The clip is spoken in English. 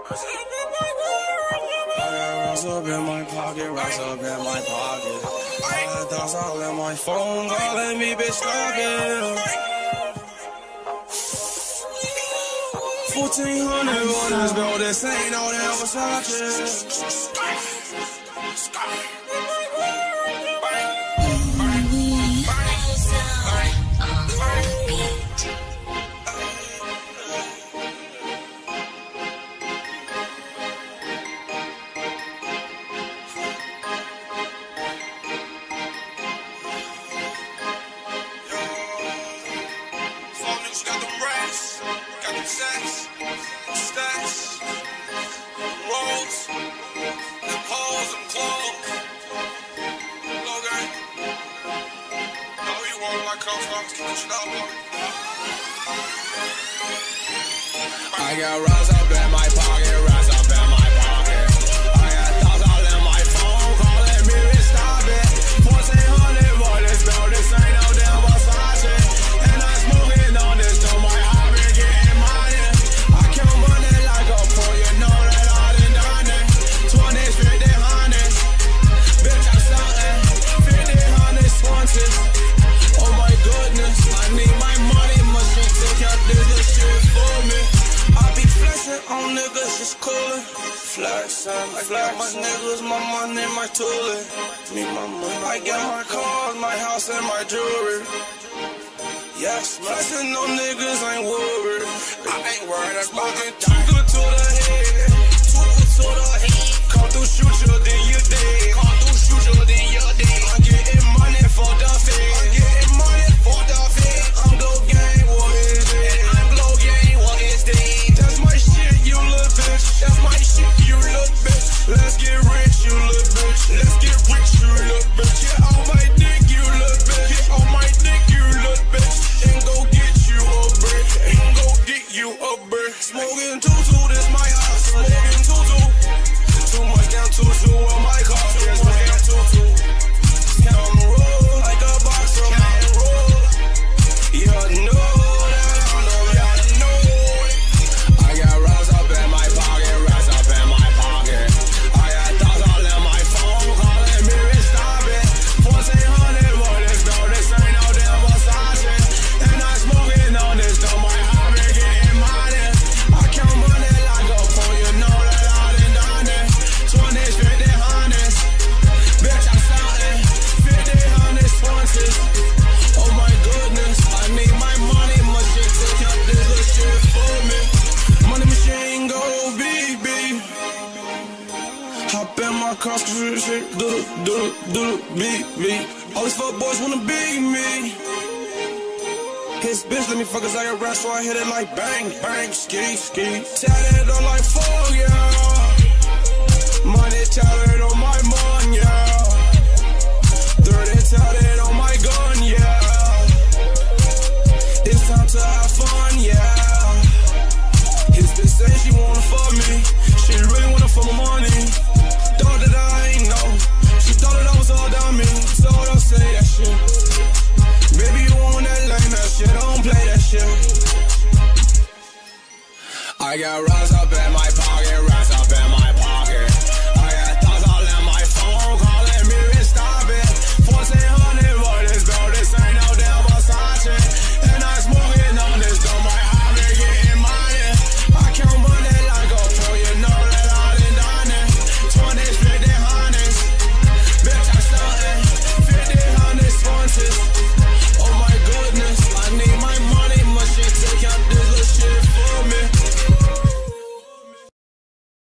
Rocks up in my pocket, rocks up in my pocket. I got thoughts all in my phone, calling me, bitch, stop it. 1400 orders, bro, this ain't no damn Versace. Stacks, rolls, them holes, them clothes. Low gang. Know you want my coach, I'm keep the shit up, I got rocks up in my pocket, rocks up in my pocket. I got thoughts all in my phone, calling me, bitch, stop it. 1400 boy, this bro, this ain't no damn Versace. And I'm smoking on this, so my hobby getting money. I count money like a pro, you know that I done done it. 20s, 50, 100s, bitch, I'm something. 50, 100s, 20s. Oh my goodness, I need my money machine to count this little shit for me. I be flexing on niggas, just coolin'. Flexing, I got my niggas, my money, my tooling. Me, my money. I got my cars, my house, and my jewelry. Yes, flexing on niggas, ain't worried. I ain't worried, I'm smoking tooka to the head. Tooka to the head. Come through, shoot you, then you dead. Come through, shoot you, then you're dead. I'm getting money for the fed. I'm getting money for the fed. I'm Glow Gang, what is it? I'm Glow Gang, what is that? That's my shit, you little bitch. That's my shit, you little bitch. Let's get rich, you little bitch. Let's get rich, you little bitch. Get on my dick, you little bitch. Get on my dick, you little bitch. And go get you a brick. And go get you a brick. Smoking tutu, this my house. Smoking tutu. Too much down tutu on my car. Too much down tutu. Count roll like a boxer. Count roll. You know that I know, you know. I got rocks up in my pocket, rocks up in my pocket. I got thoughts all in my phone, calling me, bitch, stop it. 1400 boy, this bro, this ain't no damn Versace. And I'm smoking on this, though my hobby getting money. I count money like a pro, you know that I done done it. 20s, 50, 100s, bitch, I'm something. 50, 100s, 20s. Oh my goodness, I need my money machine to count this little shit for me. Money machine go BB. Hop in my car, shit, do beat. All these fuck boys wanna be me. His bitch let me fuck as I got rap, so I hit it like bang, bang, ski. Tatted on like 4, yeah. Money tatted on my money, yeah. 30 tatted on my gun, yeah. It's time to have fun, yeah. His bitch say she wanna fuck me. She really wanna fuck my money. Thought that I ain't know. She thought that I was all down me. So don't say that shit. Baby, you want that lame ass shit. Don't play that shit. I got rocks up in my pocket.